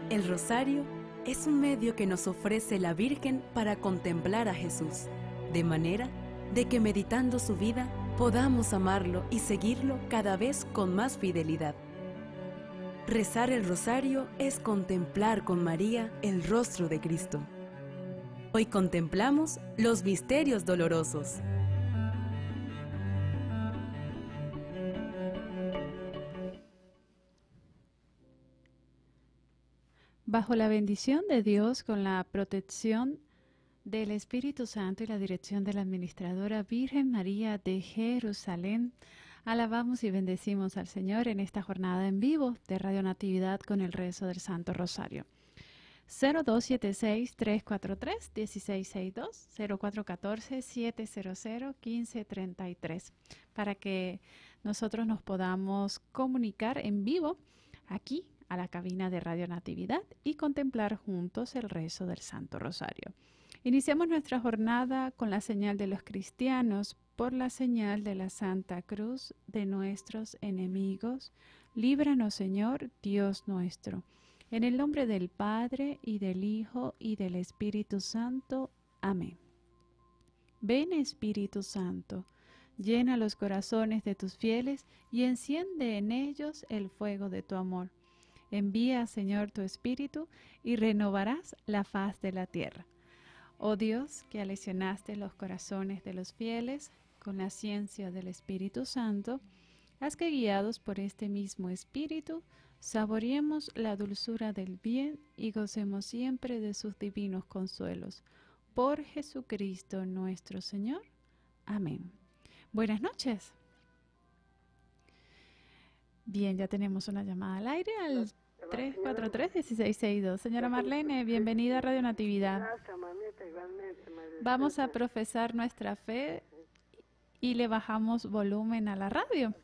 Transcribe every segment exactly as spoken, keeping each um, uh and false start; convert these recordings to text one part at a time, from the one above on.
El rosario es un medio que nos ofrece la Virgen para contemplar a Jesús, de manera de que meditando su vida podamos amarlo y seguirlo cada vez con más fidelidad. Rezar el rosario es contemplar con María el rostro de Cristo. Hoy contemplamos los misterios dolorosos. Bajo la bendición de Dios, con la protección del Espíritu Santo y la dirección de la Administradora Virgen María de Jerusalén, alabamos y bendecimos al Señor en esta jornada en vivo de Radio Natividad con el rezo del Santo Rosario. cero dos siete seis, tres cuatro tres, uno seis seis dos, cero cuatro uno cuatro, siete cero cero, uno cinco tres tres, para que nosotros nos podamos comunicar en vivo aquí a la cabina de Radio Natividad y contemplar juntos el rezo del Santo Rosario. Iniciamos nuestra jornada con la señal de los cristianos. Por la señal de la Santa Cruz de nuestros enemigos, líbranos, Señor, Dios nuestro. En el nombre del Padre, y del Hijo, y del Espíritu Santo. Amén. Ven, Espíritu Santo, llena los corazones de tus fieles y enciende en ellos el fuego de tu amor. Envía, Señor, tu Espíritu y renovarás la faz de la tierra. Oh Dios, que aleccionaste los corazones de los fieles con la ciencia del Espíritu Santo, haz que, guiados por este mismo Espíritu, saboreemos la dulzura del bien y gocemos siempre de sus divinos consuelos. Por Jesucristo nuestro Señor. Amén. Buenas noches. Bien, ya tenemos una llamada al aire al tres cuatro tres, uno seis seis dos. Señora Marlene, bienvenida a Radio Natividad. Gracias, mamita, igualmente, madre. Vamos a profesar nuestra fe y le bajamos volumen a la radio,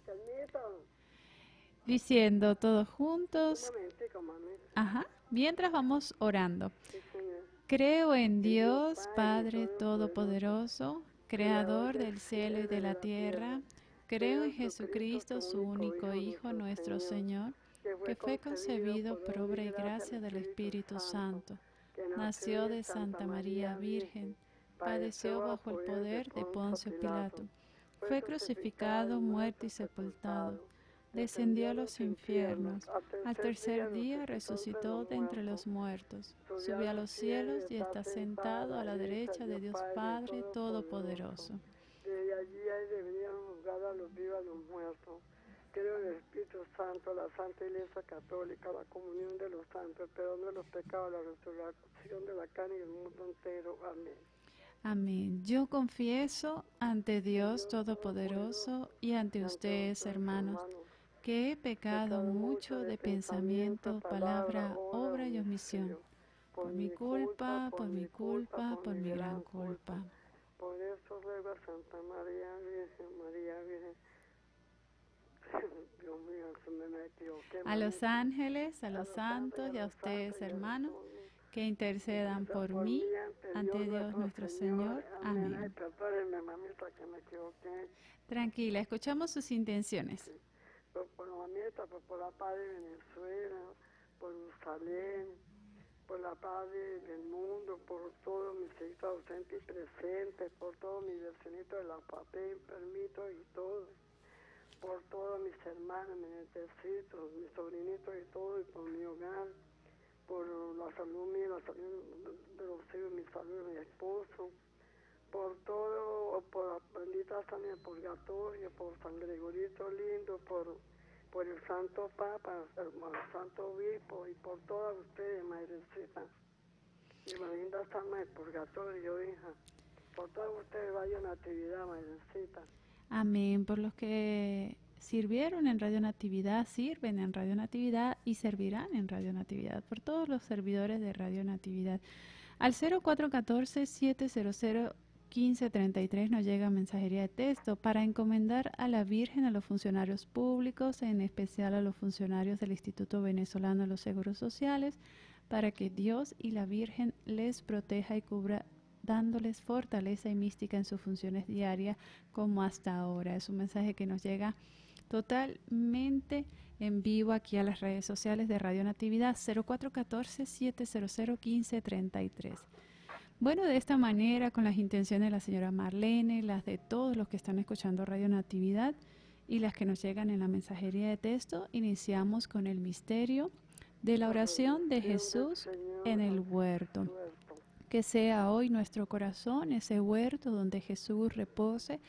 diciendo todos juntos. Un momentico, mamita. Ajá. Mientras vamos orando. Sí, señor. Creo en Dios, Padre Todopoderoso, Creador del cielo y de la tierra. Creo en Jesucristo, su único Hijo, nuestro Señor, que fue concebido por obra y gracia del Espíritu Santo. Nació de Santa María Virgen, padeció bajo el poder de Poncio Pilato, fue crucificado, muerto y sepultado, descendió a los infiernos, al tercer día resucitó de entre los muertos, subió a los cielos y está sentado a la derecha de Dios Padre Todopoderoso. De allí hay de venir a juzgar a los vivos y a los muertos. Creo en el Espíritu Santo, la Santa Iglesia Católica, la comunión de los santos, el perdón de los pecados, la resurrección de la carne y el mundo entero. Amén. Amén. Yo confieso ante Dios Todopoderoso y ante ustedes, hermanos, que he pecado mucho de pensamiento, palabra, obra y omisión. Por mi culpa, por mi culpa, por mi gran culpa. Por eso ruego a Santa María, Virgen, María, Virgen. Dios mío, se me metió. A los ángeles, a los santos y a ustedes, hermanos, que intercedan por mí ante Dios nuestro Señor. Amén. Ay, perdónenme, mamita, que me equivoqué. Tranquila, escuchamos sus intenciones. Por, por la mamita, por, por la paz de Venezuela, por Jerusalén, por la paz de- del mundo, por todos mis hijos ausentes y presentes, por todos mis vecinitos de la papel, enfermitos y todo, por todos mis hermanos, mis nietecitos, mis sobrinitos y todo, y por mi hogar, por la salud mía, la salud de los hijos, mi salud de mi esposo, por todo, por la bendita San del Purgatorio, por San Gregorito Lindo, por, por el Santo Papa, el, el Santo Obispo, y por todas ustedes, madrecita, y la linda San del Purgatorio, hija, por todas ustedes, vaya Natividad, madrecita. Amén. Por los que sirvieron en Radio Natividad, sirven en Radio Natividad y servirán en Radio Natividad. Por todos los servidores de Radio Natividad. Al cero cuatro uno cuatro, siete cero cero, uno cinco tres tres nos llega mensajería de texto para encomendar a la Virgen, a los funcionarios públicos, en especial a los funcionarios del Instituto Venezolano de los Seguros Sociales, para que Dios y la Virgen les proteja y cubra, dándoles fortaleza y mística en sus funciones diarias como hasta ahora. Es un mensaje que nos llega totalmente en vivo aquí a las redes sociales de Radio Natividad cero cuatro uno cuatro, siete cero cero, uno cinco tres tres. Bueno, de esta manera, con las intenciones de la señora Marlene, las de todos los que están escuchando Radio Natividad y las que nos llegan en la mensajería de texto, iniciamos con el misterio de la oración de Jesús en el huerto. Que sea hoy nuestro corazón ese huerto donde Jesús repose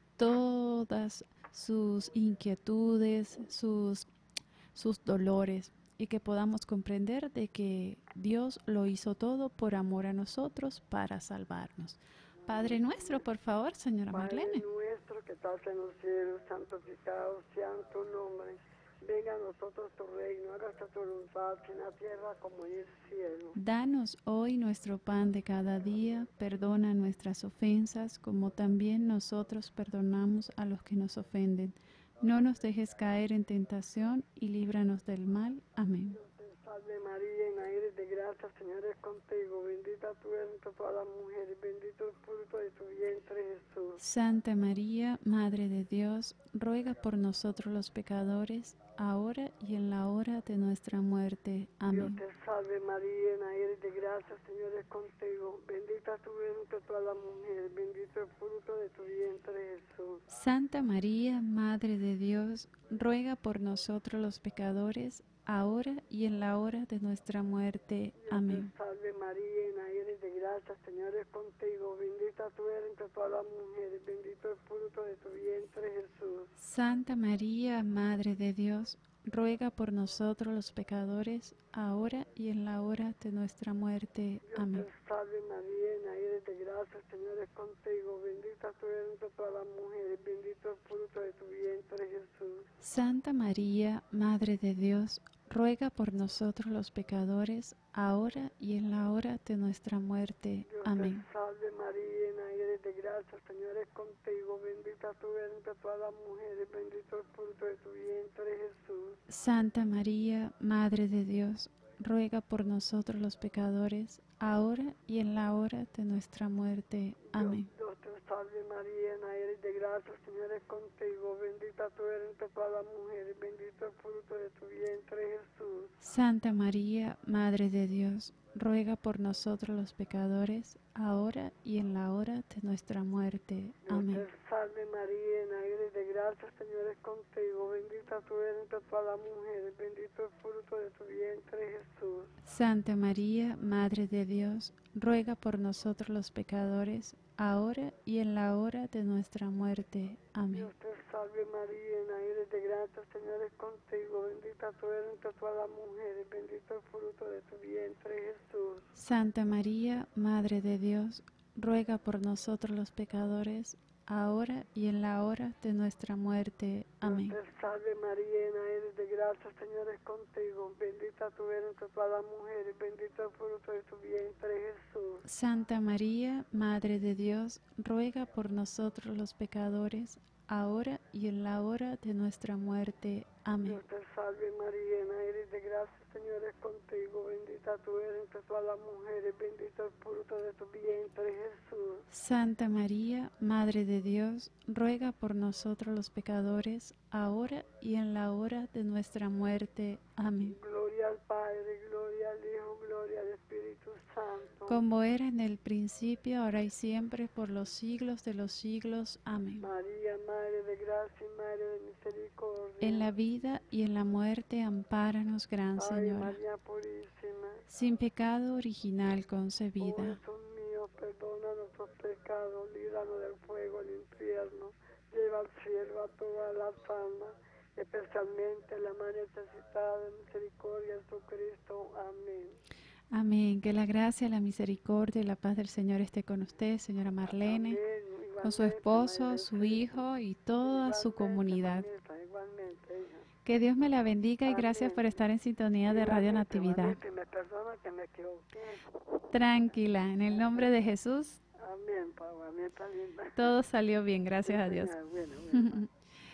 todas sus inquietudes, sus, sus dolores, y que podamos comprender de que Dios lo hizo todo por amor a nosotros para salvarnos. Padre nuestro, por favor, señora Marlene. Padre nuestro que estás en los cielos, santificado sea tu nombre. Venga a nosotros tu reino, hágase tu voluntad en la tierra como en el cielo. Danos hoy nuestro pan de cada día, perdona nuestras ofensas como también nosotros perdonamos a los que nos ofenden. No nos dejes caer en tentación y líbranos del mal. Amén. Dios te salve María, llena eres de gracia, Señor es contigo. Bendita tú eres entre todas las mujeres, bendito el fruto de tu vientre Jesús. Santa María, Madre de Dios, ruega por nosotros los pecadores, ahora y en la hora de nuestra muerte. Amén. Dios te salve María, llena eres de gracia, Señor es contigo. Bendita tú eres entre todas las mujeres, bendito el fruto de tu vientre Jesús. Santa María, Madre de Dios, ruega por nosotros los pecadores, ahora y en la hora de nuestra muerte. Amén. Dios te salve María, llena eres de gracia, Señor es contigo. Bendita tú eres entre todas las mujeres, bendito el fruto de tu vientre Jesús. Santa María, Madre de Dios, ruega por nosotros los pecadores, ahora y en la hora de nuestra muerte. Amén. Dios te salve María, llena eres de gracia, Señor es contigo. Bendita tú eres entre todas las mujeres, bendito el fruto de tu vientre Jesús. Santa María, Madre de Dios, ruega por nosotros los pecadores, ahora y en la hora de nuestra muerte. Dios Amén. te salve María, llena eres de gracia, Señor es contigo. Bendita tú eres entre todas las mujeres, bendito el fruto de tu vientre Jesús. Santa María, Madre de Dios, ruega por nosotros los pecadores, ahora y en la hora de nuestra muerte. Amén. Dios te salve María, llena eres de gracia, Señor es contigo. Bendita tú eres entre todas las mujeres, bendito el fruto de tu vientre Jesús. Santa María, Madre de Dios, ruega por nosotros los pecadores, ahora y en la hora de nuestra muerte. Amén. Dios te salve María, llena eres de gracia, Señor es contigo. Bendita tú eres entre todas las mujeres, bendito el fruto de tu vientre Jesús. Santa María, Madre de Dios, ruega por nosotros los pecadores, ahora y en la hora de nuestra muerte. Amén. Dios te salve María, llena eres de gracia, Señor es contigo. Bendita tú eres entre todas las mujeres, bendito el fruto de tu vientre Jesús. Santa María, Madre de Dios, ruega por nosotros los pecadores, ahora y en la hora de nuestra muerte. Amén. Dios te salve María, llena eres de gracia, Señor es contigo. Bendita tú eres entre todas las mujeres, bendito el fruto de tu vientre Jesús. Santa María, Madre de Dios, ruega por nosotros los pecadores, ahora y en la hora de nuestra muerte. Amén. Dios te salve María, llena eres de gracia, Señor es contigo. Bendita tú eres entre todas las mujeres, bendito el fruto de tu vientre Jesús. Santa María, Madre de Dios, ruega por nosotros los pecadores, ahora y en la hora de nuestra muerte. Amén. Gloria al Padre, gloria al Hijo, gloria al Espíritu Santo. Como era en el principio, ahora y siempre, por los siglos de los siglos. Amén. María, Madre de gracia y Madre de misericordia. En la vida y en la muerte, ampáranos, Gran Ave Señora. María purísima. Sin pecado original Oh concebida. Jesús mío, perdona nuestros pecados, líbranos del fuego del infierno. Lleva al cielo a todas las almas, especialmente la más necesitada de misericordia, Jesucristo. Amén. Amén. Que la gracia, la misericordia y la paz del Señor esté con usted, señora Marlene, Amén. con su Igualmente, esposo, María su del Cielo. hijo y toda su Igualmente, comunidad. mamita, igualmente, hija. Que Dios me la bendiga y Amén. gracias por estar en sintonía de Radio Igualmente, Natividad. igualmente, me perdona que me equivoqué. Tranquila, en el nombre de Jesús, Amén, Pablo, amén, está linda. todo salió bien, gracias a Dios. Ah, bueno, bueno.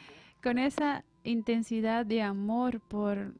Con esa intensidad de amor por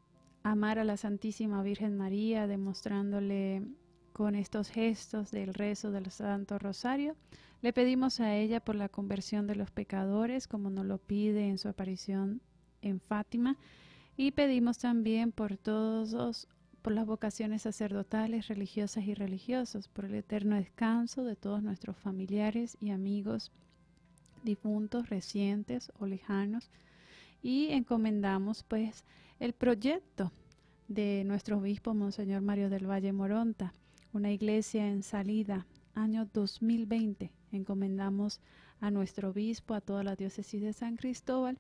amar a la Santísima Virgen María, demostrándole con estos gestos del rezo del Santo Rosario, le pedimos a ella por la conversión de los pecadores, como nos lo pide en su aparición en Fátima, Y pedimos también por todos, por las vocaciones sacerdotales, religiosas y religiosos, por el eterno descanso de todos nuestros familiares y amigos difuntos, recientes o lejanos. Y encomendamos pues el proyecto de nuestro obispo Monseñor Mario del Valle Moronta, una iglesia en salida, año dos mil veinte. Encomendamos a nuestro obispo, a toda la diócesis de San Cristóbal,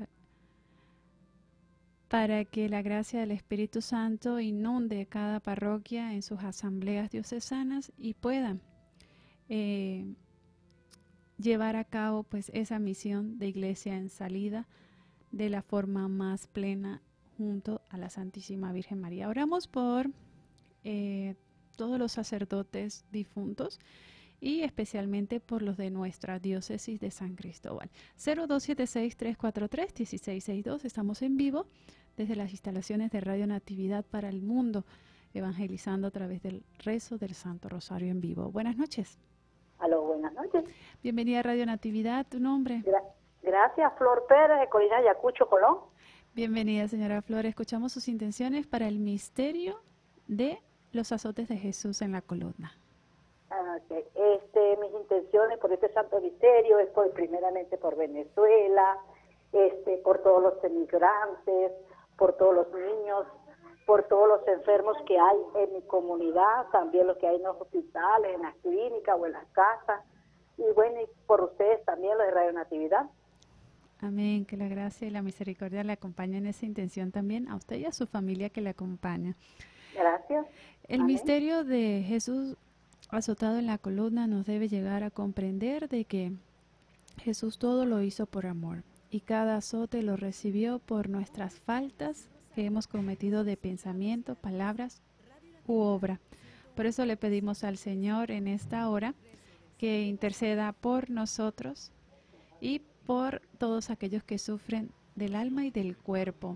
para que la gracia del Espíritu Santo inunde cada parroquia en sus asambleas diocesanas y puedan eh, llevar a cabo pues esa misión de iglesia en salida de la forma más plena junto a la Santísima Virgen María. Oramos por eh, todos los sacerdotes difuntos y especialmente por los de nuestra diócesis de San Cristóbal. cero dos siete seis, tres cuatro tres, uno seis seis dos. Estamos en vivo desde las instalaciones de Radio Natividad para el Mundo, evangelizando a través del rezo del Santo Rosario en vivo. Buenas noches. Aló, buenas noches. Bienvenida a Radio Natividad. ¿Tu nombre? Gra gracias, Flor Pérez, de Colina Ayacucho, Colón. Bienvenida, señora Flor. Escuchamos sus intenciones para el misterio de los azotes de Jesús en la columna. Ah, okay. Este, mis intenciones por este santo misterio es por, primeramente por Venezuela, este, por todos los emigrantes, por todos los niños, por todos los enfermos que hay en mi comunidad, también los que hay en los hospitales, en las clínicas o en las casas, y bueno, y por ustedes también, los de Radio Natividad. Amén, que la gracia y la misericordia le acompañen en esa intención también a usted y a su familia que le acompaña. Gracias. El Amén. misterio de Jesús azotado en la columna nos debe llegar a comprender de que Jesús todo lo hizo por amor y cada azote lo recibió por nuestras faltas que hemos cometido de pensamiento, palabras u obra. Por eso le pedimos al Señor en esta hora que interceda por nosotros y por todos aquellos que sufren del alma y del cuerpo.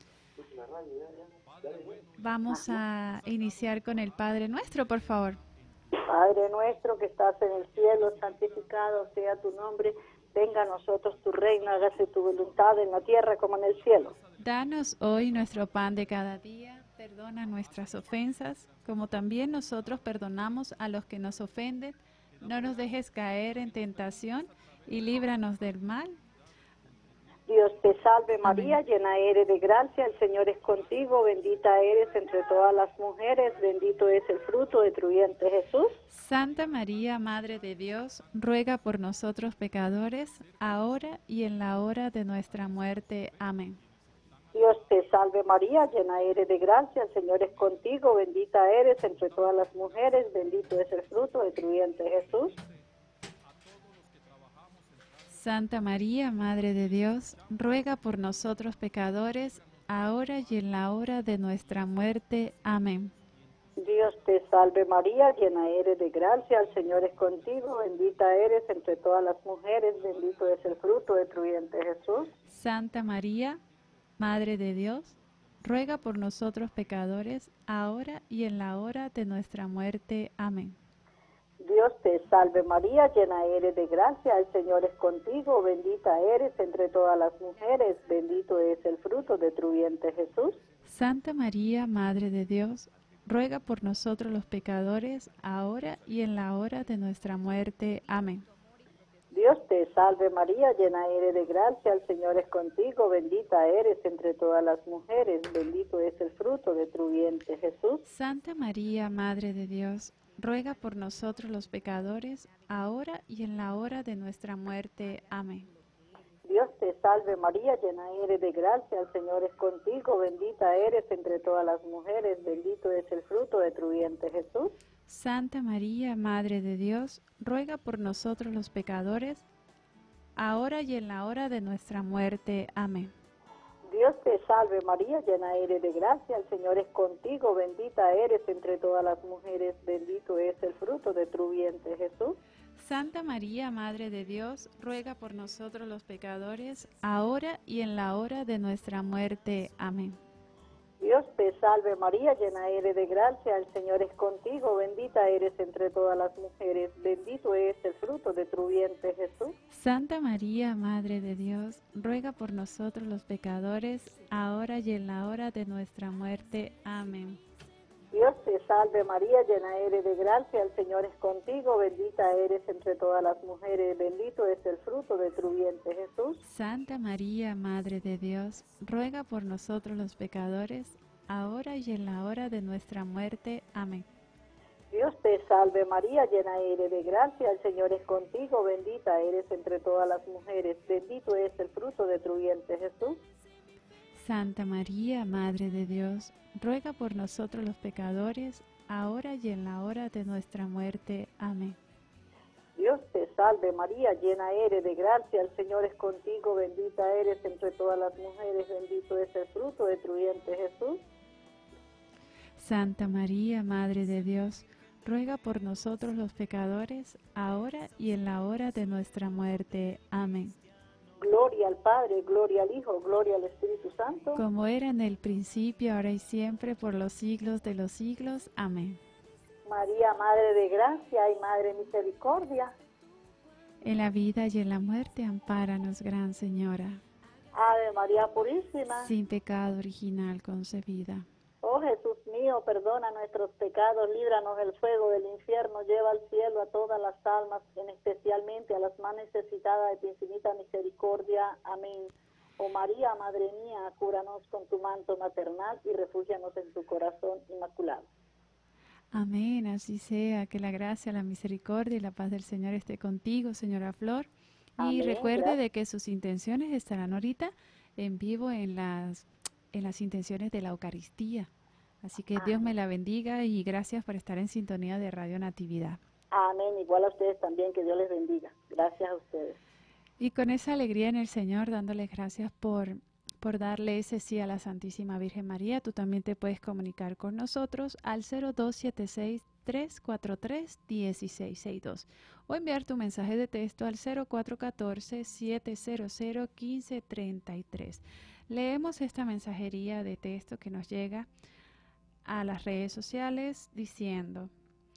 Vamos a iniciar con el Padre Nuestro, por favor. Padre nuestro que estás en el cielo, santificado sea tu nombre. Venga a nosotros tu reino, hágase tu voluntad en la tierra como en el cielo. Danos hoy nuestro pan de cada día, perdona nuestras ofensas, como también nosotros perdonamos a los que nos ofenden. No nos dejes caer en tentación y líbranos del mal. Dios te salve María, Amén. llena eres de gracia, el Señor es contigo, bendita eres entre todas las mujeres, bendito es el fruto de tu vientre Jesús. Santa María, Madre de Dios, ruega por nosotros pecadores, ahora y en la hora de nuestra muerte. Amén. Dios te salve María, llena eres de gracia, el Señor es contigo, bendita eres entre todas las mujeres, bendito es el fruto de tu vientre Jesús. Santa María, Madre de Dios, ruega por nosotros pecadores, ahora y en la hora de nuestra muerte. Amén. Dios te salve María, llena eres de gracia, el Señor es contigo, bendita eres entre todas las mujeres, bendito es el fruto de tu vientre Jesús. Santa María, Madre de Dios, ruega por nosotros pecadores, ahora y en la hora de nuestra muerte. Amén. Dios te salve María, llena eres de gracia, el Señor es contigo, bendita eres entre todas las mujeres, bendito es el fruto de tu vientre Jesús. Santa María, Madre de Dios, ruega por nosotros los pecadores, ahora y en la hora de nuestra muerte. Amén. Dios te salve María, llena eres de gracia, el Señor es contigo, bendita eres entre todas las mujeres, bendito es el fruto de tu vientre Jesús. Santa María, Madre de Dios, ruega por nosotros los pecadores, ahora y en la hora de nuestra muerte. Amén. Dios te salve María, llena eres de gracia, el Señor es contigo, bendita eres entre todas las mujeres, bendito es el fruto de tu vientre Jesús. Santa María, Madre de Dios, ruega por nosotros los pecadores, ahora y en la hora de nuestra muerte. Amén. Dios te salve María, llena eres de gracia, el Señor es contigo, bendita eres entre todas las mujeres, bendito es el fruto de tu vientre Jesús. Santa María, Madre de Dios, ruega por nosotros los pecadores, ahora y en la hora de nuestra muerte. Amén. Dios Dios te salve María, llena eres de gracia, el Señor es contigo, bendita eres entre todas las mujeres, bendito es el fruto de tu vientre Jesús. Santa María, Madre de Dios, ruega por nosotros los pecadores, ahora y en la hora de nuestra muerte. Amén. Dios te salve María, llena eres de gracia, el Señor es contigo, bendita eres entre todas las mujeres, bendito es el fruto de tu vientre Jesús. Santa María, Madre de Dios, ruega por nosotros los pecadores, ahora y en la hora de nuestra muerte. Amén. Dios te salve María, llena eres de gracia, el Señor es contigo, bendita eres entre todas las mujeres, bendito es el fruto de tu vientre Jesús. Santa María, Madre de Dios, ruega por nosotros los pecadores, ahora y en la hora de nuestra muerte. Amén. Dios te salve María, llena eres de gracia, el Señor es contigo, bendita eres entre todas las mujeres, bendito es el fruto de tu vientre Jesús. Santa María, Madre de Dios, ruega por nosotros los pecadores, ahora y en la hora de nuestra muerte. Amén. Gloria al Padre, gloria al Hijo, gloria al Espíritu Santo. Como era en el principio, ahora y siempre, por los siglos de los siglos. Amén. María, Madre de Gracia y Madre de Misericordia. En la vida y en la muerte, ampáranos, Gran Señora. Ave María Purísima. Sin pecado original concebida. Oh Jesús mío, perdona nuestros pecados, líbranos del fuego del infierno, lleva al cielo a todas las almas, en especialmente a las más necesitadas de tu infinita misericordia. Amén. Oh María, Madre mía, cúranos con tu manto maternal y refúgianos en tu corazón inmaculado. Amén, así sea, que la gracia, la misericordia y la paz del Señor esté contigo, señora Flor. Y Amén, recuerde gracias. de que sus intenciones estarán ahorita en vivo en las, en las intenciones de la Eucaristía. Así que Dios me la bendiga y gracias por estar en sintonía de Radio Natividad. Amén, igual a ustedes también, que Dios les bendiga. Gracias a ustedes. Y con esa alegría en el Señor, dándoles gracias por, por darle ese sí a la Santísima Virgen María, tú también te puedes comunicar con nosotros al cero dos siete seis, tres cuatro tres, uno seis seis dos o enviar tu mensaje de texto al cero cuatro uno cuatro, siete cero cero, uno cinco tres tres. Leemos esta mensajería de texto que nos llega a las redes sociales diciendo: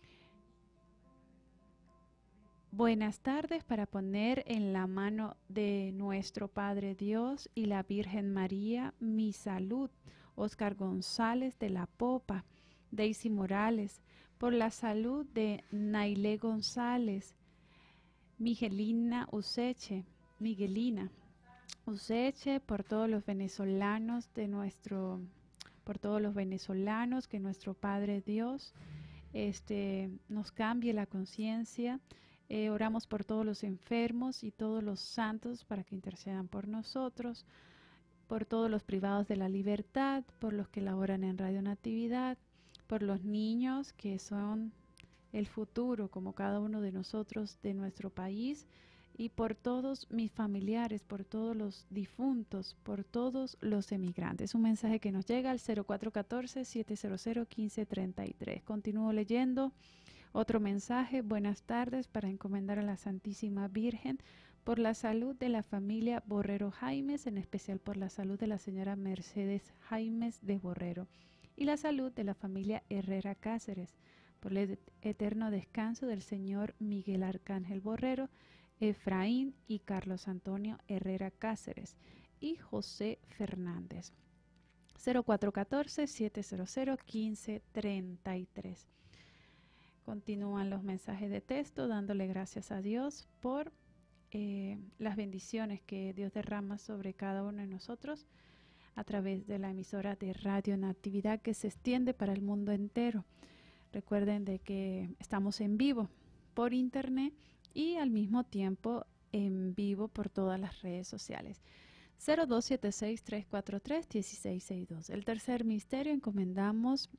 buenas tardes, para poner en la mano de nuestro Padre Dios y la Virgen María mi salud. Oscar González de La Popa. Daisy Morales, por la salud de Nailé González. Miguelina Useche, Miguelina Useche, por todos los venezolanos de nuestro por todos los venezolanos, que nuestro Padre Dios este, nos cambie la conciencia. Eh, oramos por todos los enfermos y todos los santos para que intercedan por nosotros, por todos los privados de la libertad, por los que laboran en Radio Natividad, por los niños que son el futuro, como cada uno de nosotros, de nuestro país, y por todos mis familiares, por todos los difuntos, por todos los emigrantes. Un mensaje que nos llega al cero cuatro uno cuatro, siete cero cero, uno cinco tres tres. Continúo leyendo otro mensaje. Buenas tardes, para encomendar a la Santísima Virgen por la salud de la familia Borrero Jaimes, en especial por la salud de la señora Mercedes Jaimes de Borrero y la salud de la familia Herrera Cáceres, por el eterno descanso del señor Miguel Arcángel Borrero, Efraín y Carlos Antonio Herrera Cáceres y José Fernández. cero cuatro uno cuatro, siete cero cero, uno cinco tres tres. Continúan los mensajes de texto dándole gracias a Dios por eh, las bendiciones que Dios derrama sobre cada uno de nosotros a través de la emisora de Radio Natividad, que se extiende para el mundo entero. Recuerden de que estamos en vivo por internet y al mismo tiempo en vivo por todas las redes sociales. cero dos siete seis, tres cuatro tres, uno seis seis dos. El tercer misterio, encomendamos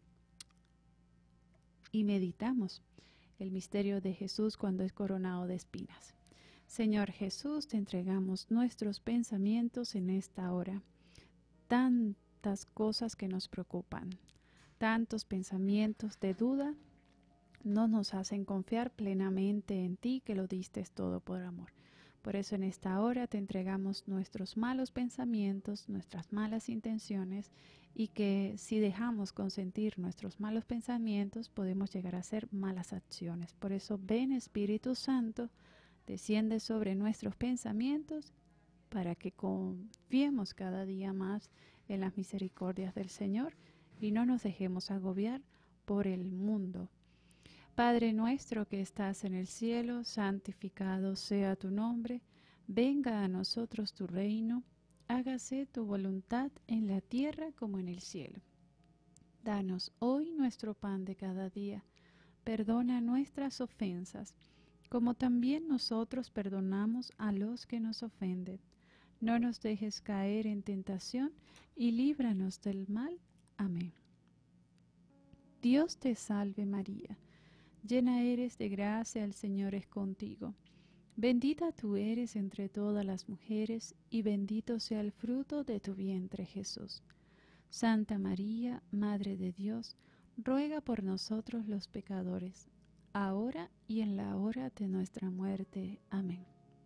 y meditamos el misterio de Jesús cuando es coronado de espinas. Señor Jesús, te entregamos nuestros pensamientos en esta hora. Tantas cosas que nos preocupan, tantos pensamientos de duda, no nos hacen confiar plenamente en ti, que lo diste todo por amor. Por eso en esta hora te entregamos nuestros malos pensamientos, nuestras malas intenciones, y que si dejamos consentir nuestros malos pensamientos podemos llegar a hacer malas acciones. Por eso ven Espíritu Santo, desciende sobre nuestros pensamientos para que confiemos cada día más en las misericordias del Señor y no nos dejemos agobiar por el mundo. Padre nuestro que estás en el cielo, santificado sea tu nombre. Venga a nosotros tu reino. Hágase tu voluntad en la tierra como en el cielo. Danos hoy nuestro pan de cada día. Perdona nuestras ofensas, como también nosotros perdonamos a los que nos ofenden. No nos dejes caer en tentación y líbranos del mal. Amén. Dios te salve María, llena eres de gracia, el Señor es contigo. Bendita tú eres entre todas las mujeres, y bendito sea el fruto de tu vientre, Jesús. Santa María, Madre de Dios, ruega por nosotros los pecadores, ahora y en la hora de nuestra muerte. Amén.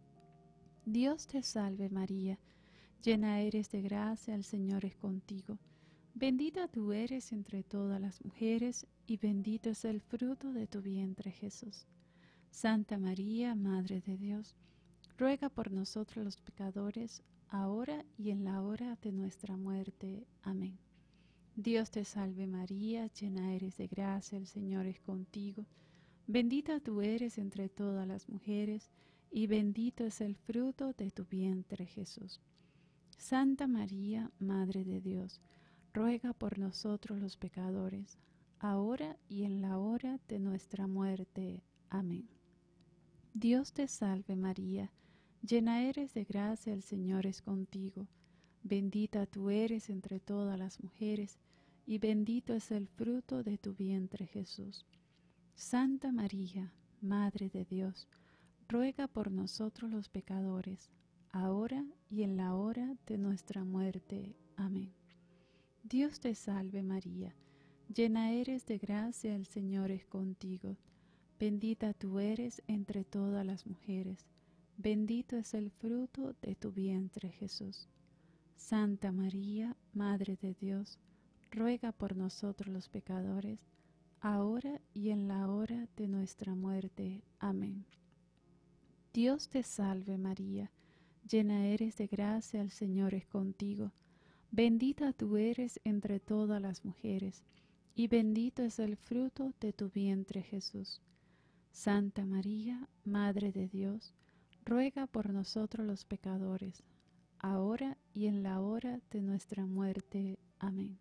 Dios te salve María, llena eres de gracia, el Señor es contigo. Bendita tú eres entre todas las mujeres, y bendito es el fruto de tu vientre, Jesús. Santa María, Madre de Dios, ruega por nosotros los pecadores, ahora y en la hora de nuestra muerte. Amén. Dios te salve María, llena eres de gracia, el Señor es contigo. Bendita tú eres entre todas las mujeres, y bendito es el fruto de tu vientre, Jesús. Santa María, Madre de Dios, ruega por nosotros los pecadores, ahora y en la hora de nuestra muerte. Amén. Dios te salve María, llena eres de gracia, el Señor es contigo. Bendita tú eres entre todas las mujeres, y bendito es el fruto de tu vientre, Jesús. Santa María, Madre de Dios, ruega por nosotros los pecadores, ahora y en la hora de nuestra muerte. Amén. Dios te salve María, llena eres de gracia, el Señor es contigo. Bendita tú eres entre todas las mujeres, bendito es el fruto de tu vientre, Jesús. Santa María, Madre de Dios, ruega por nosotros los pecadores, ahora y en la hora de nuestra muerte. Amén. Dios te salve María, llena eres de gracia, el Señor es contigo. Bendita tú eres entre todas las mujeres, y bendito es el fruto de tu vientre, Jesús. Santa María, Madre de Dios, ruega por nosotros los pecadores, ahora y en la hora de nuestra muerte. Amén.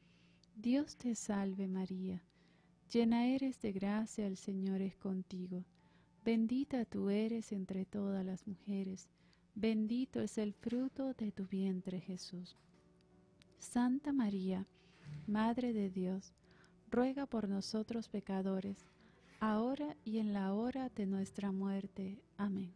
Dios te salve María, llena eres de gracia, el Señor es contigo. Bendita tú eres entre todas las mujeres, bendito es el fruto de tu vientre, Jesús. Santa María, Madre de Dios, ruega por nosotros pecadores, ahora y en la hora de nuestra muerte. Amén.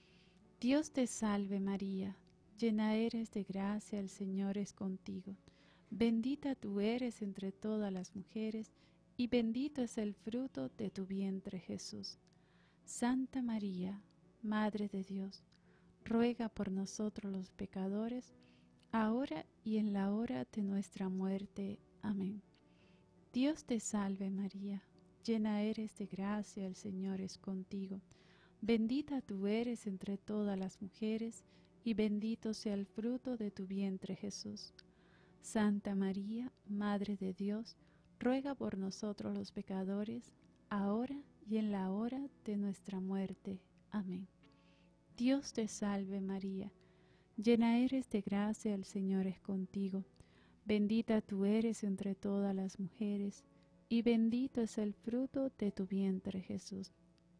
Dios te salve María, llena eres de gracia, el Señor es contigo. Bendita tú eres entre todas las mujeres, y bendito es el fruto de tu vientre, Jesús. Santa María, Madre de Dios, ruega por nosotros los pecadores, ahora y en la hora de nuestra muerte. Amén. Dios te salve María, llena eres de gracia, el Señor es contigo. Bendita tú eres entre todas las mujeres, y bendito sea el fruto de tu vientre, Jesús. Santa María, Madre de Dios, ruega por nosotros los pecadores, ahora y en la hora de nuestra muerte. Amén. Dios te salve María, llena eres de gracia, el Señor es contigo. Bendita tú eres entre todas las mujeres, y bendito es el fruto de tu vientre, Jesús.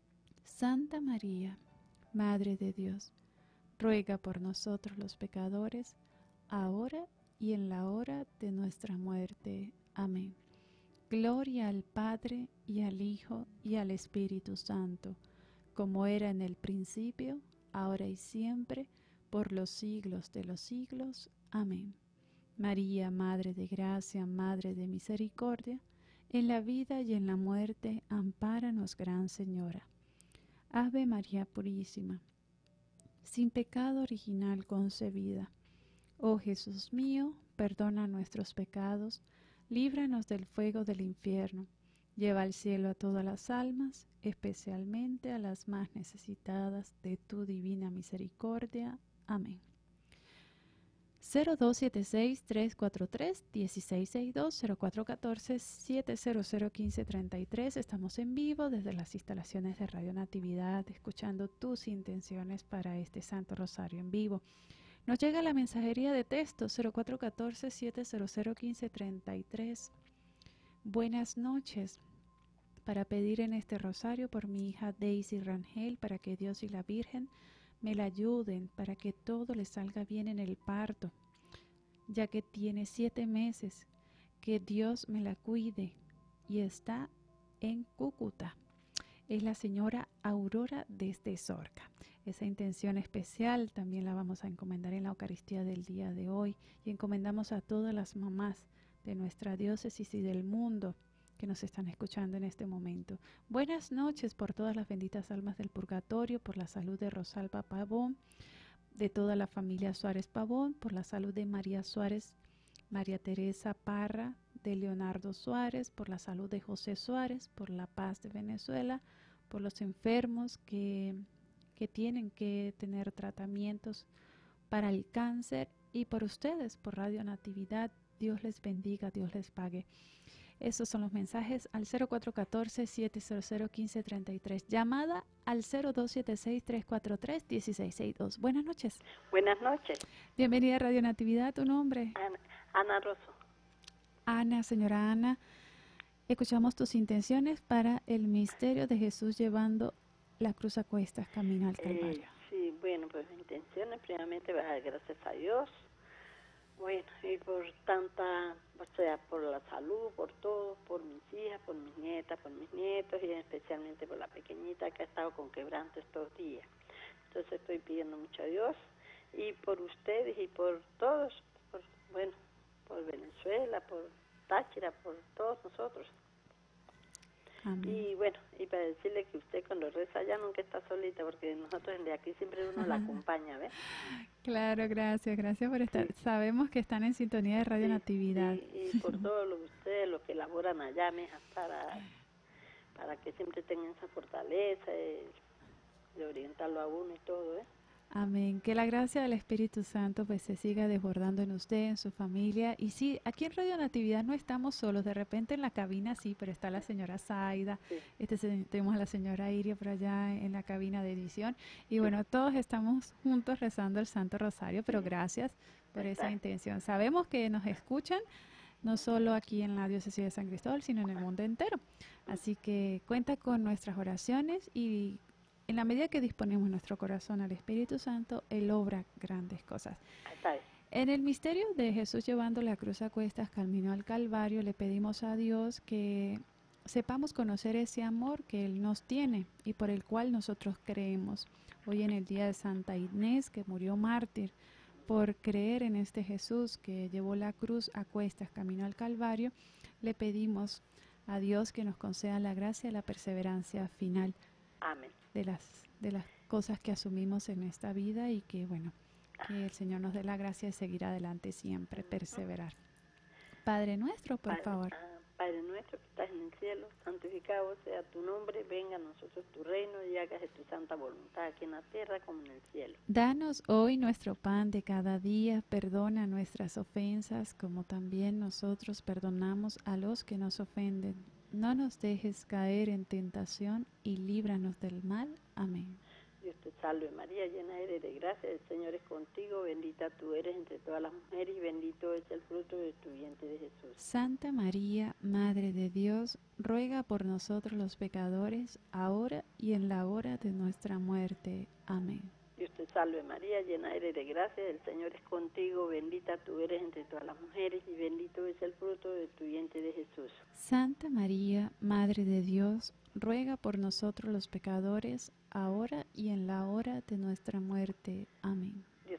Santa María, Madre de Dios, ruega por nosotros los pecadores, ahora y en la hora de nuestra muerte. Amén. Gloria al Padre, y al Hijo, y al Espíritu Santo, como era en el principio, ahora y siempre, por los siglos de los siglos. Amén. María, Madre de Gracia, Madre de Misericordia, en la vida y en la muerte, ampáranos, Gran Señora. Ave María Purísima, sin pecado original concebida. Oh Jesús mío, perdona nuestros pecados, líbranos del fuego del infierno, lleva al cielo a todas las almas, especialmente a las más necesitadas de tu divina misericordia. Amén. cero dos siete seis, tres cuatro tres, uno seis seis dos, cero cuatro uno cuatro, siete cero cero uno cinco tres tres. Estamos en vivo desde las instalaciones de Radio Natividad, escuchando tus intenciones para este Santo Rosario en vivo. Nos llega la mensajería de texto cero cuatro uno cuatro, siete cero cero uno cinco tres tres. Buenas noches. Para pedir en este rosario por mi hija Daisy Rangel, para que Dios y la Virgen me la ayuden para que todo le salga bien en el parto, ya que tiene siete meses, que Dios me la cuide y está en Cúcuta. Es la señora Aurora desde Sorca. Esa intención especial también la vamos a encomendar en la Eucaristía del día de hoy y encomendamos a todas las mamás de nuestra diócesis y del mundo que nos están escuchando en este momento. Buenas noches por todas las benditas almas del purgatorio, por la salud de Rosalba Pavón, de toda la familia Suárez Pavón, por la salud de María Suárez, María Teresa Parra, de Leonardo Suárez, por la salud de José Suárez, por la paz de Venezuela, por los enfermos que, que tienen que tener tratamientos para el cáncer y por ustedes, por Radio Natividad. Dios les bendiga, Dios les pague. Esos son los mensajes al cero cuatro uno cuatro, siete cero cero uno cinco tres tres. Llamada al cero dos siete seis, tres cuatro tres, uno seis seis dos. Buenas noches. Buenas noches. Bienvenida a Radio Natividad. ¿Tu nombre? Ana, Ana Rosso. Ana, señora Ana. Escuchamos tus intenciones para el misterio de Jesús llevando la cruz a cuestas camino al Calvario. Eh, sí, bueno, pues mis intenciones, primeramente, gracias a Dios. Bueno, y por tanta, o sea, por la salud, por todo, por mis hijas, por mis nietas, por mis nietos y especialmente por la pequeñita que ha estado con quebranto estos días. Entonces estoy pidiendo mucho a Dios y por ustedes y por todos, por, bueno, por Venezuela, por Táchira, por todos nosotros. Amén. Y bueno, y para decirle que usted cuando reza ya nunca está solita, porque nosotros de aquí siempre uno la acompaña, ¿ves? Claro, gracias, gracias por estar. Sí. Sabemos que están en sintonía de Radio sí, Natividad. Sí, y por todo lo que ustedes, lo que elaboran allá, mejas, para, para que siempre tengan esa fortaleza de, de orientarlo a uno y todo, ¿eh? Amén. Que la gracia del Espíritu Santo pues se siga desbordando en usted, en su familia. Y sí, aquí en Radio Natividad no estamos solos. De repente en la cabina sí, pero está la señora Zaida, sí. este, tenemos a la señora Iria por allá en la cabina de edición. Y bueno, todos estamos juntos rezando el Santo Rosario, pero gracias por esa intención. Sabemos que nos escuchan no solo aquí en la diócesis de San Cristóbal, sino en el mundo entero. Así que cuenta con nuestras oraciones y en la medida que disponemos nuestro corazón al Espíritu Santo, Él obra grandes cosas. En el misterio de Jesús llevando la cruz a cuestas camino al Calvario, le pedimos a Dios que sepamos conocer ese amor que Él nos tiene y por el cual nosotros creemos. Hoy en el día de Santa Inés, que murió mártir por creer en este Jesús que llevó la cruz a cuestas camino al Calvario, le pedimos a Dios que nos conceda la gracia y la perseverancia final. Amén. De las, de las cosas que asumimos en esta vida y que, bueno, que el Señor nos dé la gracia de seguir adelante siempre, perseverar. Padre nuestro, por Padre, favor. Ah, Padre nuestro que estás en el cielo, santificado sea tu nombre, venga a nosotros tu reino y hágase tu santa voluntad aquí en la tierra como en el cielo. Danos hoy nuestro pan de cada día, perdona nuestras ofensas como también nosotros perdonamos a los que nos ofenden. No nos dejes caer en tentación y líbranos del mal. Amén. Dios te salve María, llena eres de gracia, el Señor es contigo, bendita tú eres entre todas las mujeres y bendito es el fruto de tu vientre de Jesús. Santa María, Madre de Dios, ruega por nosotros los pecadores, ahora y en la hora de nuestra muerte. Amén. Dios te salve María, llena eres de gracia, el Señor es contigo, bendita tú eres entre todas las mujeres y bendito es el fruto de tu vientre de Jesús. Santa María, Madre de Dios, ruega por nosotros los pecadores, ahora y en la hora de nuestra muerte. Amén. Dios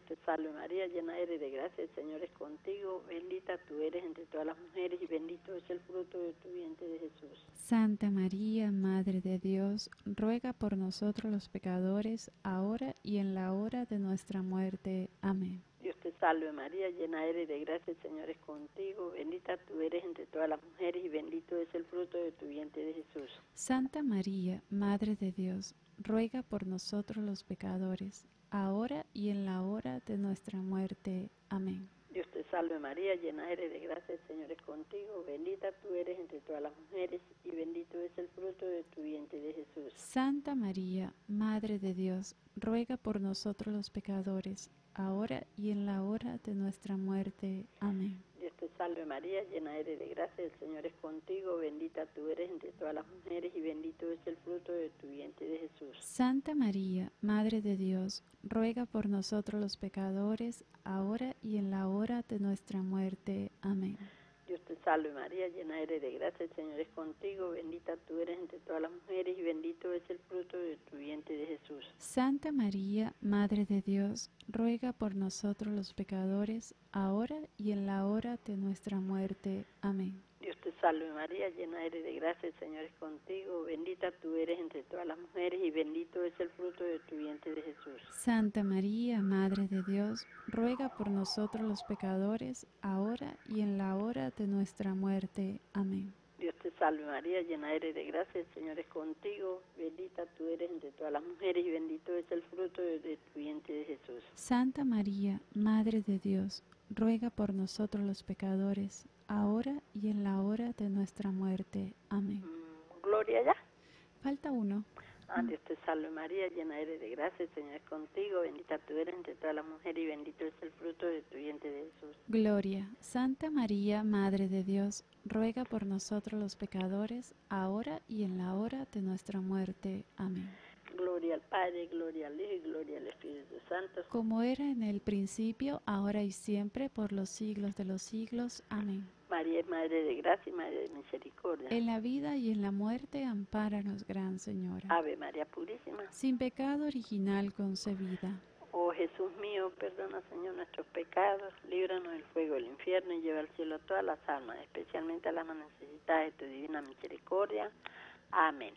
te salve María, llena eres de gracia, el Señor es contigo, bendita tú eres entre todas las mujeres y bendito es el fruto de tu vientre de Jesús. Santa María, Madre de Dios, ruega por nosotros los pecadores, ahora y en la hora de nuestra muerte. Amén. Dios te salve María, llena eres de gracia, el Señor es contigo, bendita tú eres entre todas las mujeres y bendito es el fruto de tu vientre de Jesús. Santa María, Madre de Dios, ruega por nosotros los pecadores, ahora y en la hora de nuestra muerte. Amén. Dios te salve María, llena eres de gracia, el Señor es contigo, bendita tú eres entre todas las mujeres y bendito es el fruto de tu vientre de Jesús. Santa María, Madre de Dios, ruega por nosotros los pecadores, ahora y en la hora de nuestra muerte. Amén. Dios te salve María, llena eres de gracia, el Señor es contigo, bendita tú eres entre todas las mujeres y bendito es el fruto de tu vientre de Jesús. Santa María, Madre de Dios, ruega por nosotros los pecadores, ahora y en la hora de nuestra muerte. Amén. Dios te salve María, llena eres de gracia, el Señor es contigo, bendita tú eres entre todas las mujeres y bendito es el fruto de tu vientre de Jesús. Santa María, Madre de Dios, ruega por nosotros los pecadores, ahora y en la hora de nuestra muerte. Amén. Dios te salve María, llena eres de gracia, el Señor es contigo, bendita tú eres entre todas las mujeres y bendito es el fruto de tu vientre de Jesús. Santa María, Madre de Dios, ruega por nosotros los pecadores, ahora y en la hora de nuestra muerte. Amén. Dios te salve María, llena eres de gracia, el Señor es contigo, bendita tú eres entre todas las mujeres y bendito es el fruto de, de tu vientre de Jesús. Santa María, Madre de Dios, ruega por nosotros los pecadores, ahora y en la hora de nuestra muerte. Amén. Mm, Gloria ya. Falta uno. Ah, Dios te salve María, llena eres de gracia, el Señor es contigo, bendita tú eres entre todas las mujeres y bendito es el fruto de tu vientre de Jesús. Gloria. Santa María, Madre de Dios, ruega por nosotros los pecadores, ahora y en la hora de nuestra muerte. Amén. Gloria al Padre, gloria al Hijo y gloria al Espíritu Santo. Como era en el principio, ahora y siempre, por los siglos de los siglos. Amén. María es Madre de gracia y Madre de misericordia. En la vida y en la muerte, ampáranos, Gran Señora. Ave María Purísima. Sin pecado original concebida. Oh Jesús mío, perdona Señor nuestros pecados, líbranos del fuego del infierno y lleva al cielo a todas las almas, especialmente a las más necesitadas de tu divina misericordia. Amén.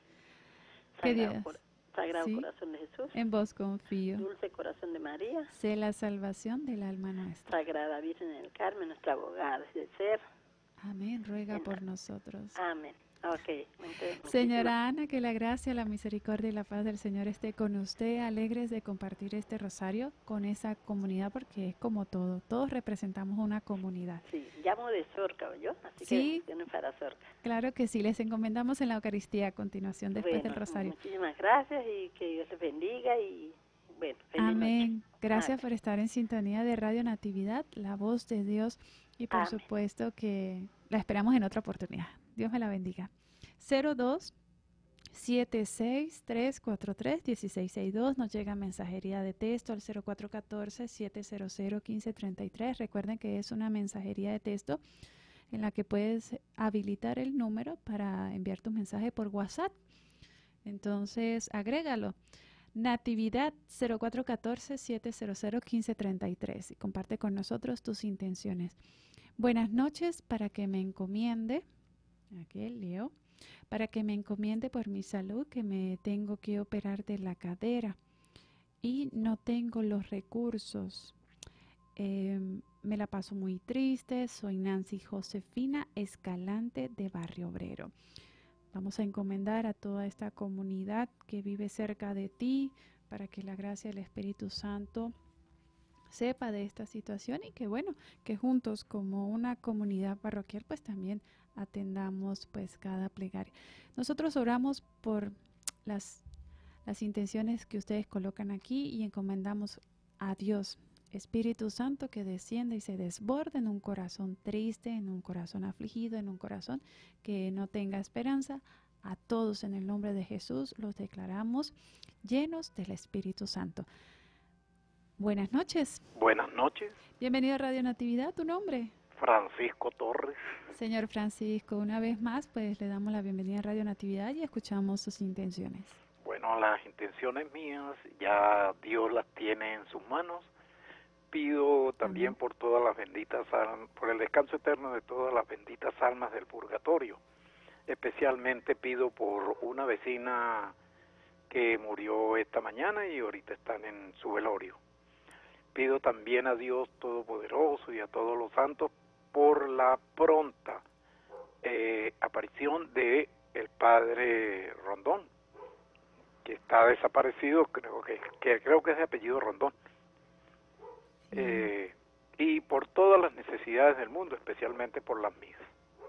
¿Qué Sagrado, días? cor Sagrado ¿Sí? Corazón de Jesús. En vos confío. Dulce Corazón de María. Sé la salvación del alma nuestra. Sagrada Virgen del Carmen, nuestra abogada de ser. Amén. Ruega En- por nosotros. Amén. Ok. Entonces, Señora Ana, que la gracia, la misericordia y la paz del Señor esté con usted. Alegres de compartir este rosario con esa comunidad, porque es como todo. Todos representamos una comunidad. Sí, llamo de Sorca, ¿yo? Así Sí. que tiene para Sorca. Claro que sí. Les encomendamos en la Eucaristía a continuación después Bueno, del rosario. muchísimas gracias y que Dios les bendiga y bueno, feliz Amén. noche. Gracias Amén. por estar en sintonía de Radio Natividad, la voz de Dios. Y por Amén. supuesto que la esperamos en otra oportunidad. Dios me la bendiga. cero dos siete seis tres cuatro tres uno seis seis dos. Nos llega mensajería de texto al cero cuatro uno cuatro siete cero cero uno cinco tres tres. Recuerden que es una mensajería de texto en la que puedes habilitar el número para enviar tu mensaje por WhatsApp. Entonces, agrégalo. Natividad cero cuatro uno cuatro siete cero cero uno cinco tres tres y comparte con nosotros tus intenciones. Buenas noches, para que me encomiende, aquí leo, para que me encomiende por mi salud, que me tengo que operar de la cadera y no tengo los recursos. Eh, me la paso muy triste. Soy Nancy Josefina Escalante de Barrio Obrero. Vamos a encomendar a toda esta comunidad que vive cerca de ti, para que la gracia del Espíritu Santo sepa de esta situación y que bueno, que juntos como una comunidad parroquial pues también atendamos pues cada plegaria. Nosotros oramos por las, las intenciones que ustedes colocan aquí y encomendamos a Dios, Espíritu Santo, que descienda y se desborde en un corazón triste, en un corazón afligido, en un corazón que no tenga esperanza. A todos en el nombre de Jesús los declaramos llenos del Espíritu Santo. Buenas noches. Buenas noches. Bienvenido a Radio Natividad. ¿Tu nombre? Francisco Torres. Señor Francisco, una vez más, pues le damos la bienvenida a Radio Natividad y escuchamos sus intenciones. Bueno, las intenciones mías ya Dios las tiene en sus manos, pido también Amén. por todas las benditas almas, por el descanso eterno de todas las benditas almas del purgatorio. Especialmente pido por una vecina que murió esta mañana y ahorita están en su velorio. Pido también a Dios Todopoderoso y a todos los santos por la pronta eh, aparición de el padre Rondón, que está desaparecido, creo que, que creo que es de apellido Rondón. Sí. Eh, y por todas las necesidades del mundo, especialmente por las mías.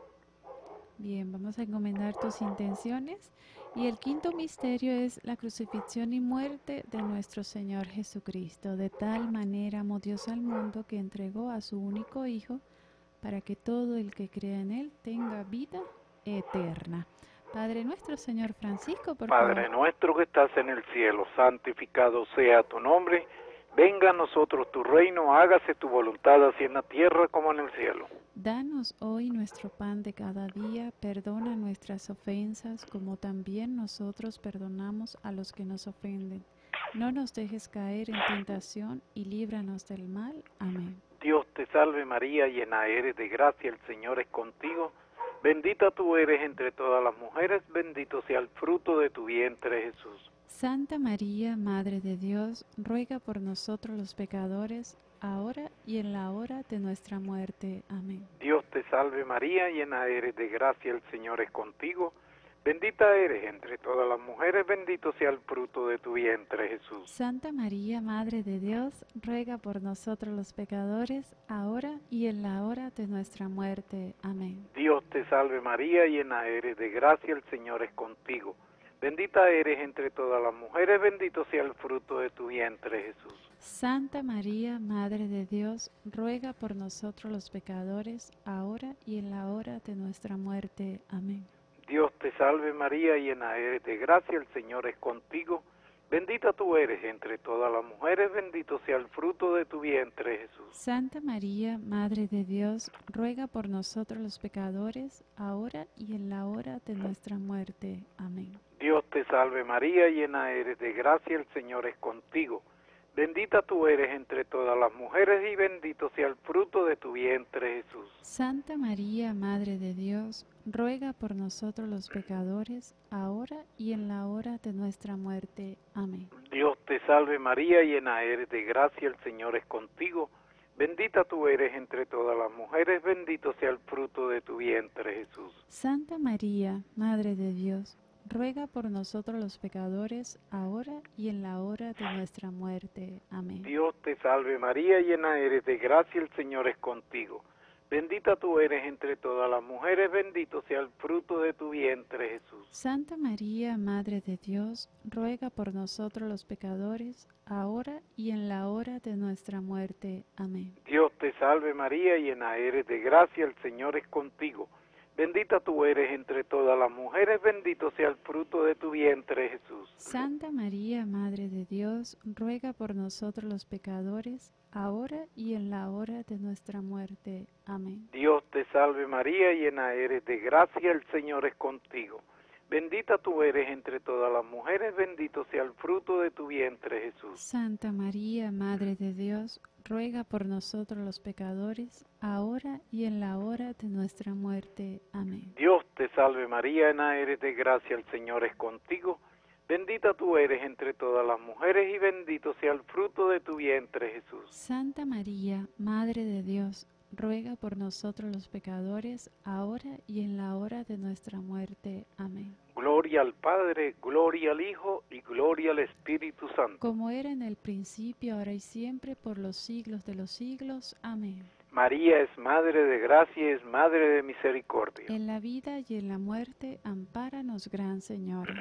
Bien, vamos a encomendar tus intenciones. Y el quinto misterio es la crucifixión y muerte de nuestro Señor Jesucristo. De tal manera amó Dios al mundo que entregó a su único Hijo para que todo el que crea en Él tenga vida eterna. Padre nuestro, Señor Francisco, por Padre favor. nuestro que estás en el cielo, santificado sea tu nombre. Venga a nosotros tu reino, hágase tu voluntad así en la tierra como en el cielo. Danos hoy nuestro pan de cada día, perdona nuestras ofensas como también nosotros perdonamos a los que nos ofenden. No nos dejes caer en tentación y líbranos del mal. Amén. Dios te salve María, llena eres de gracia, el Señor es contigo. Bendita tú eres entre todas las mujeres, bendito sea el fruto de tu vientre Jesús. Santa María, Madre de Dios, ruega por nosotros los pecadores, ahora y en la hora de nuestra muerte. Amén. Dios te salve María, llena eres de gracia, el Señor es contigo. Bendita eres entre todas las mujeres, bendito sea el fruto de tu vientre Jesús. Santa María, Madre de Dios, ruega por nosotros los pecadores, ahora y en la hora de nuestra muerte. Amén. Dios te salve María, llena eres de gracia, el Señor es contigo. Bendita eres entre todas las mujeres, bendito sea el fruto de tu vientre Jesús. Santa María, Madre de Dios, ruega por nosotros los pecadores, ahora y en la hora de nuestra muerte. Amén. Dios te salve María, llena eres de gracia, el Señor es contigo. Bendita tú eres entre todas las mujeres, bendito sea el fruto de tu vientre Jesús. Santa María, Madre de Dios, ruega por nosotros los pecadores, ahora y en la hora de nuestra muerte. Amén. Dios te salve María, llena eres de gracia, el Señor es contigo. Bendita tú eres entre todas las mujeres y bendito sea el fruto de tu vientre Jesús. Santa María, Madre de Dios, ruega por nosotros los pecadores, ahora y en la hora de nuestra muerte. Amén. Dios te salve María, llena eres de gracia, el Señor es contigo. Bendita tú eres entre todas las mujeres, bendito sea el fruto de tu vientre Jesús. Santa María, Madre de Dios, ruega por nosotros los pecadores, ahora y en la hora de nuestra muerte. Amén. Dios te salve María, llena eres de gracia, el Señor es contigo. Bendita tú eres entre todas las mujeres, bendito sea el fruto de tu vientre Jesús. Santa María, Madre de Dios, ruega por nosotros los pecadores, ahora y en la hora de nuestra muerte. Amén. Dios te salve María, llena eres de gracia, el Señor es contigo. Bendita tú eres entre todas las mujeres, bendito sea el fruto de tu vientre Jesús. Santa María, Madre de Dios, ruega por nosotros los pecadores, ahora y en la hora de nuestra muerte. Amén. Dios te salve María, llena eres de gracia, el Señor es contigo. Bendita tú eres entre todas las mujeres, bendito sea el fruto de tu vientre Jesús. Santa María, Madre de Dios, ruega por nosotros los pecadores, ahora y en la hora de nuestra muerte. Amén. Dios te salve María, llena eres de gracia, el Señor es contigo. Bendita tú eres entre todas las mujeres y bendito sea el fruto de tu vientre Jesús. Santa María, Madre de Dios, ruega por nosotros los pecadores, ahora y en la hora de nuestra muerte. Amén. Gloria al Padre, gloria al Hijo y gloria al Espíritu Santo. Como era en el principio, ahora y siempre, por los siglos de los siglos. Amén. María es Madre de gracia y es Madre de misericordia. En la vida y en la muerte, ampáranos, Gran Señora.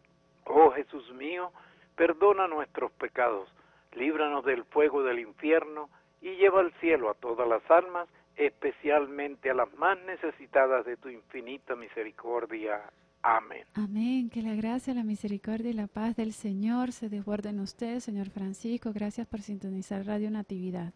Oh Jesús mío, perdona nuestros pecados, líbranos del fuego del infierno y lleva al cielo a todas las almas, especialmente a las más necesitadas de tu infinita misericordia. Amén. Amén. Que la gracia, la misericordia y la paz del Señor se desborden en usted, Señor Francisco. Gracias por sintonizar Radio Natividad.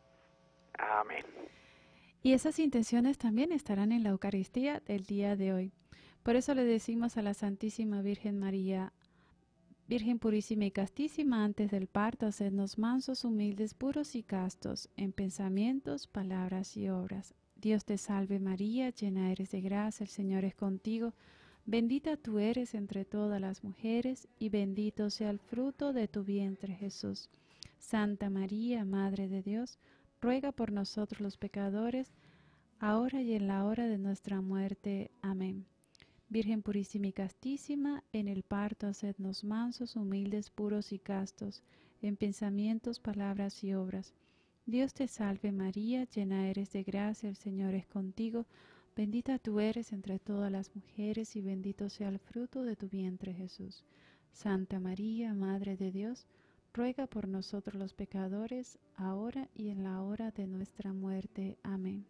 Amén. Y esas intenciones también estarán en la Eucaristía del día de hoy. Por eso le decimos a la Santísima Virgen María, Virgen purísima y castísima, antes del parto, hacednos mansos, humildes, puros y castos, en pensamientos, palabras y obras. Dios te salve María, llena eres de gracia, el Señor es contigo. Bendita tú eres entre todas las mujeres, y bendito sea el fruto de tu vientre, Jesús. Santa María, Madre de Dios, ruega por nosotros los pecadores, ahora y en la hora de nuestra muerte. Amén. Virgen purísima y castísima, en el parto hacednos mansos, humildes, puros y castos, en pensamientos, palabras y obras. Dios te salve María, llena eres de gracia, el Señor es contigo. Bendita tú eres entre todas las mujeres, y bendito sea el fruto de tu vientre, Jesús. Santa María, Madre de Dios, ruega por nosotros los pecadores, ahora y en la hora de nuestra muerte. Amén.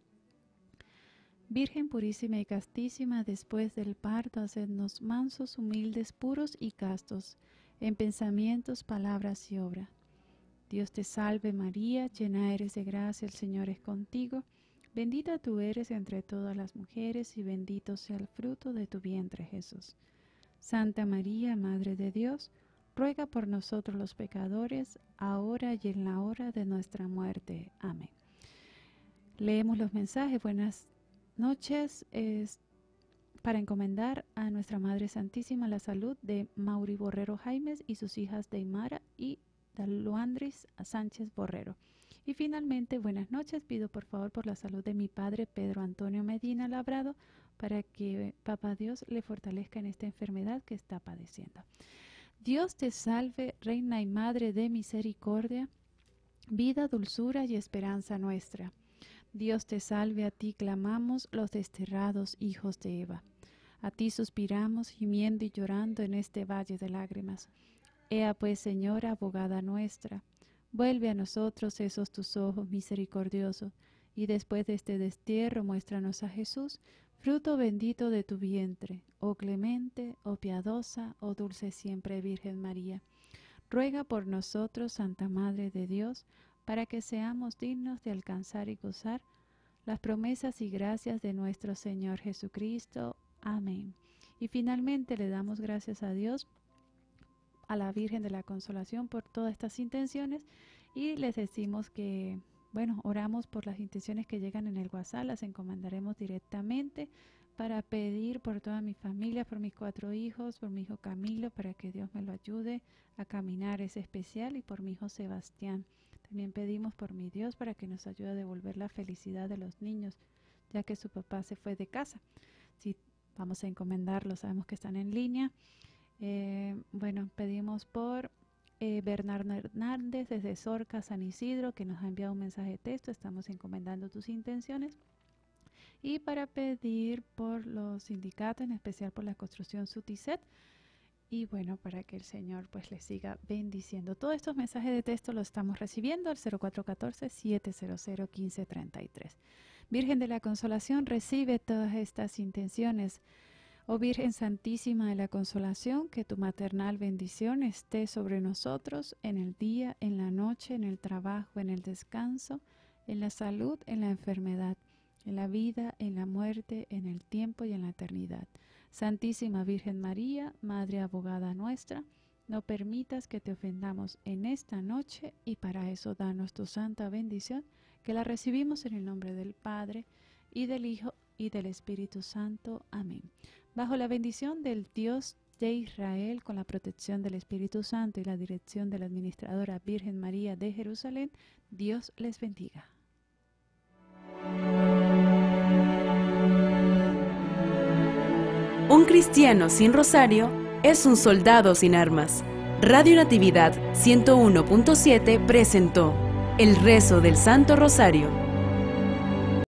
Virgen purísima y castísima, después del parto, hacednos mansos, humildes, puros y castos, en pensamientos, palabras y obra. Dios te salve María, llena eres de gracia, el Señor es contigo. Bendita tú eres entre todas las mujeres, y bendito sea el fruto de tu vientre, Jesús. Santa María, Madre de Dios, ruega por nosotros los pecadores, ahora y en la hora de nuestra muerte. Amén. Leemos los mensajes. Buenas noches. Es para encomendar a nuestra Madre Santísima la salud de Mauri Borrero Jaimes y sus hijas Deimara y Daluandris Sánchez Borrero. Y finalmente, buenas noches. Pido por favor por la salud de mi padre Pedro Antonio Medina Labrado, para que Papá Dios le fortalezca en esta enfermedad que está padeciendo. Dios te salve, Reina y Madre de misericordia, vida, dulzura y esperanza nuestra. Dios te salve, a ti clamamos los desterrados hijos de Eva. A ti suspiramos, gimiendo y llorando en este valle de lágrimas. Ea pues, Señora, abogada nuestra, vuelve a nosotros esos tus ojos misericordiosos, y después de este destierro muéstranos a Jesús, fruto bendito de tu vientre, oh clemente, oh piadosa, oh dulce siempre Virgen María. Ruega por nosotros, Santa Madre de Dios, para que seamos dignos de alcanzar y gozar las promesas y gracias de nuestro Señor Jesucristo. Amén. Y finalmente le damos gracias a Dios, a la Virgen de la Consolación, por todas estas intenciones, y les decimos que, bueno, oramos por las intenciones que llegan en el WhatsApp, las encomendaremos directamente para pedir por toda mi familia, por mis cuatro hijos, por mi hijo Camilo, para que Dios me lo ayude a caminar ese especial, y por mi hijo Sebastián. También pedimos por mi Dios para que nos ayude a devolver la felicidad de los niños, ya que su papá se fue de casa. Sí, vamos a encomendarlos, sabemos que están en línea. Eh, bueno, pedimos por eh, Bernardo Hernández desde Sorca, San Isidro, que nos ha enviado un mensaje de texto. Estamos encomendando tus intenciones. Y para pedir por los sindicatos, en especial por la construcción Suticet. Y bueno, para que el Señor pues les siga bendiciendo. Todos estos mensajes de texto los estamos recibiendo al cero cuatro uno cuatro, siete cero cero, uno cinco tres tres. Virgen de la Consolación, recibe todas estas intenciones. Oh Virgen Santísima de la Consolación, que tu maternal bendición esté sobre nosotros en el día, en la noche, en el trabajo, en el descanso, en la salud, en la enfermedad, en la vida, en la muerte, en el tiempo y en la eternidad. Santísima Virgen María, Madre abogada nuestra, no permitas que te ofendamos en esta noche, y para eso danos tu santa bendición, que la recibimos en el nombre del Padre, y del Hijo, y del Espíritu Santo. Amén. Bajo la bendición del Dios de Israel, con la protección del Espíritu Santo y la dirección de la Administradora Virgen María de Jerusalén, Dios les bendiga. Un cristiano sin rosario es un soldado sin armas. Radio Natividad ciento uno punto siete presentó el rezo del Santo Rosario.